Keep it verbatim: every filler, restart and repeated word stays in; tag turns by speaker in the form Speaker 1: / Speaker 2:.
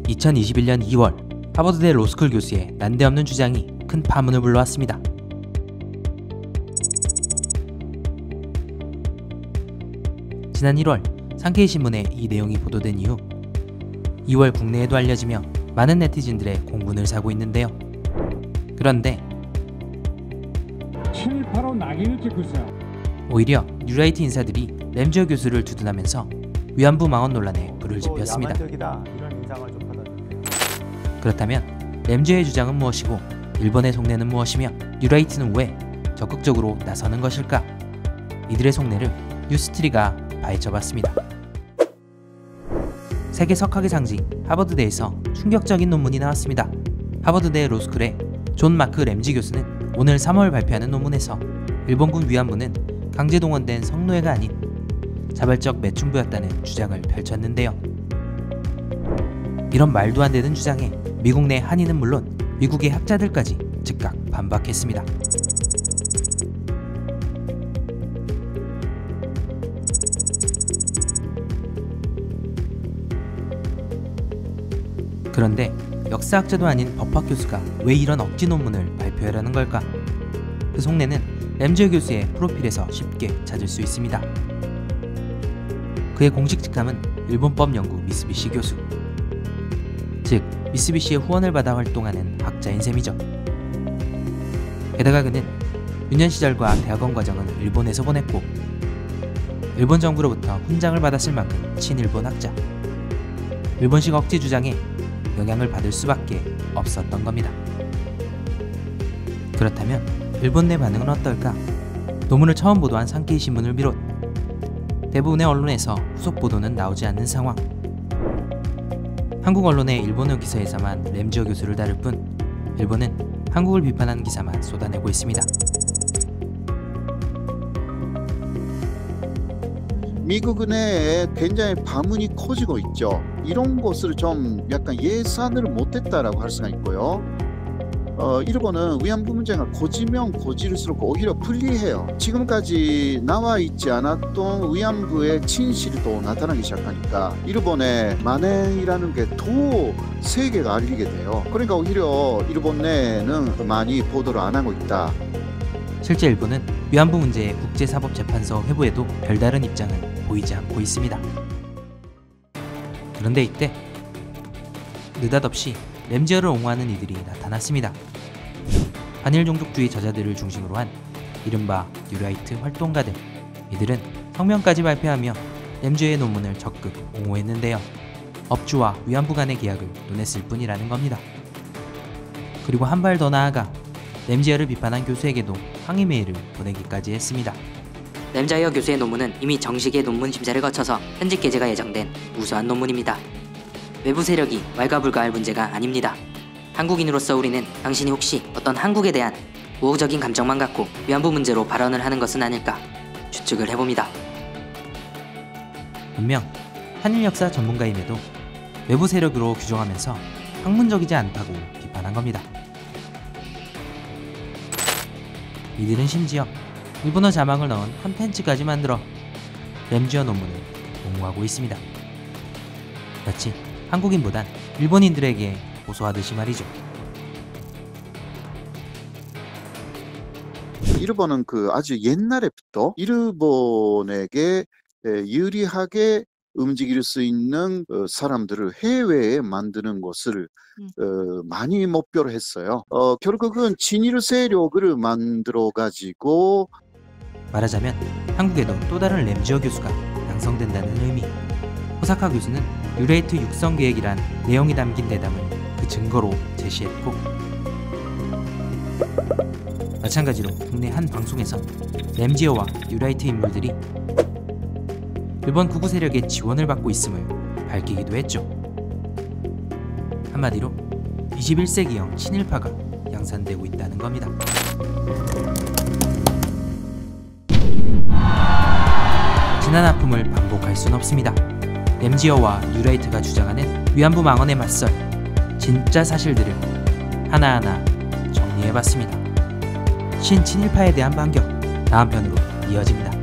Speaker 1: 이천이십일 년 이월 하버드대 로스쿨 교수의 난데없는 주장이 큰 파문을 불러왔습니다. 지난 일월 상케이 신문에 이 내용이 보도된 이후 이월 국내에도 알려지며 많은 네티즌들의 공분을 사고 있는데요. 그런데
Speaker 2: 칠팔오 낙인을 찍고 있어요.
Speaker 1: 오히려 뉴라이트 인사들이 램지어 교수를 두둔하면서 위안부 망언 논란에 불을 지폈습니다.
Speaker 3: 야만적이다, 이런 인상을 좀 받았는데.
Speaker 1: 그렇다면 램지어의 주장은 무엇이고 일본의 속내는 무엇이며 뉴라이트는 왜 적극적으로 나서는 것일까? 이들의 속내를 뉴스트리가 파헤쳐봤습니다. 세계 석학의 상징 하버드대에서 충격적인 논문이 나왔습니다. 하버드대 로스쿨의 존 마크 램지 교수는 오늘 삼월 발표하는 논문에서 일본군 위안부는 강제동원된 성노예가 아닌 자발적 매춘부였다는 주장을 펼쳤는데요. 이런 말도 안 되는 주장에 미국 내 한인은 물론 미국의 학자들까지 즉각 반박했습니다. 그런데 역사학자도 아닌 법학 교수가 왜 이런 억지 논문을 발표하려는 걸까? 그 속내는 램지어 교수의 프로필에서 쉽게 찾을 수 있습니다. 그의 공식 직함은 일본법 연구 미쓰비시 교수, 즉 미쓰비시의 후원을 받아 활동하는 학자인 셈이죠. 게다가 그는 유년 시절과 대학원 과정은 일본에서 보냈고 일본 정부로부터 훈장을 받았을 만큼 친일본 학자, 일본식 억지 주장에 영향을 받을 수밖에 없었던 겁니다. 그렇다면 일본 내 반응은 어떨까? 논문을 처음 보도한 상케이 신문을 비롯 대부분의 언론에서 후속 보도는 나오지 않는 상황. 한국 언론의 일본어 기사에서만 램지어 교수를 다룰 뿐 일본은 한국을 비판하는 기사만 쏟아내고 있습니다.
Speaker 4: 미국 내에 굉장히 반문이 커지고 있죠. 이런 것을 좀 약간 예산을 못했다라고 할 수가 있고요. 어, 일본은 위안부 문제가 고지면 고질수록 오히려 불리해요. 지금까지 나와 있지 않았던 위안부의 진실이 또 나타나기 시작하니까 일본의 만행이라는 게 더 세계가 알리게 돼요. 그러니까 오히려 일본 내에는 많이 보도를 안 하고 있다.
Speaker 1: 실제 일본은 위안부 문제의 국제사법재판소 회부에도 별다른 입장을 보이지 않고 있습니다. 그런데 이때 느닷없이 램지어를 옹호하는 이들이 나타났습니다. 한일 종족주의 저자들을 중심으로 한 이른바 뉴라이트 활동가들. 이들은 성명까지 발표하며 램지어의 논문을 적극 옹호했는데요. 업주와 위안부 간의 계약을 논했을 뿐이라는 겁니다. 그리고 한 발 더 나아가 램지어를 비판한 교수에게도 항의 메일을 보내기까지 했습니다.
Speaker 5: 램지어 교수의 논문은 이미 정식의 논문 심사를 거쳐서 현직 게재가 예정된 우수한 논문입니다. 외부 세력이 왈가불가할 문제가 아닙니다. 한국인으로서 우리는 당신이 혹시 어떤 한국에 대한 우호적인 감정만 갖고 위안부 문제로 발언을 하는 것은 아닐까 추측을 해봅니다.
Speaker 1: 분명 한일 역사 전문가임에도 외부 세력으로 규정하면서 학문적이지 않다고 비판한 겁니다. 이들은 심지어 일본어 자막을 넣은 컨텐츠까지 만들어 램지어 논문을 옹호하고 있습니다. 마치 한국인보단 일본인들에게 고소하듯이 말이죠.
Speaker 4: 일본은 그 아주 옛날에부터 일본에게 유리하게 움직일 수 있는 사람들을 해외에 만드는 것을 음. 많이 목표로 했어요. 어, 결국은 친일 세력을 만들어 가지고
Speaker 1: 말하자면 한국에도 또 다른 램지어 교수가 양성된다는 의미. 호사카 교수는 뉴라이트 육성 계획이란 내용이 담긴 대담을 그 증거로 제시했고, 마찬가지로 국내 한 방송에서 램지어와 뉴라이트 인물들이 일본 극우 세력의 지원을 받고 있음을 밝히기도 했죠. 한마디로 이십일 세기형 친일파가 양산되고 있다는 겁니다. 지난 아픔을 반복할 순 없습니다. 램지어와 뉴라이트가 주장하는 위안부 망언에 맞설 진짜 사실들을 하나하나 정리해봤습니다. 신친일파에 대한 반격, 다음 편으로 이어집니다.